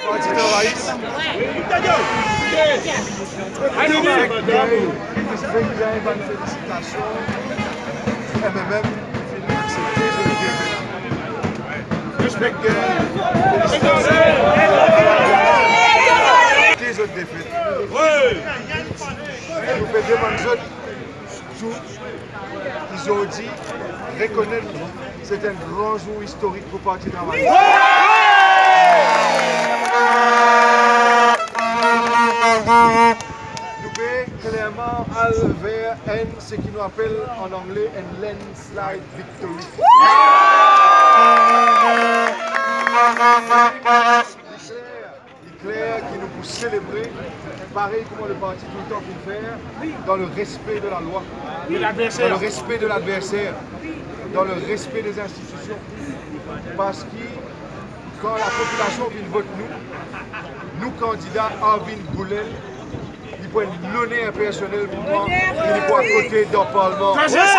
Parti travailliste. Félicitations. MMM, acceptez ce défi. Respect félicitations. Autres défaites. Nous faisons demander tout. Ils ont dit, reconnaître, c'est un grand jour historique pour Parti travailliste. Nous pouvons clairement aller vers ce qui nous appelle en anglais un landslide victory. Clair qui nous peut célébrer, pareil comme le parti tout le temps peut faire, dans le respect de la loi, dans le respect de l'adversaire, dans le respect des institutions. Parce que quand la population vient voter nous candidats Arvin Goulel, il peut être l'honneur personnel pour moi, il est pour à côté d'un parlement.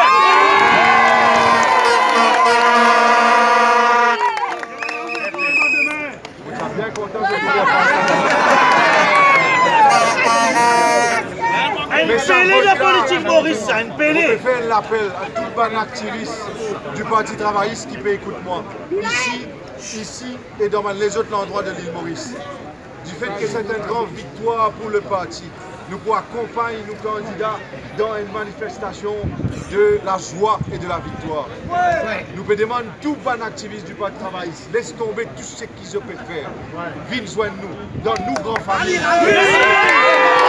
Bien content de la politique Maurice, ça, une pélée. Je fais l'appel à tout bon activiste du Parti travailliste qui peut écouter moi. Ici et dans les autres endroits de l'île Maurice. Du fait que c'est une grande victoire pour le parti. Nous pouvons accompagner nos candidats dans une manifestation de la joie et de la victoire. Nous pouvons demander tout bon activiste du Parti travailliste, laisse tomber tout ce qu'ils peuvent faire. Viens joindre nous, dans nos grandes familles.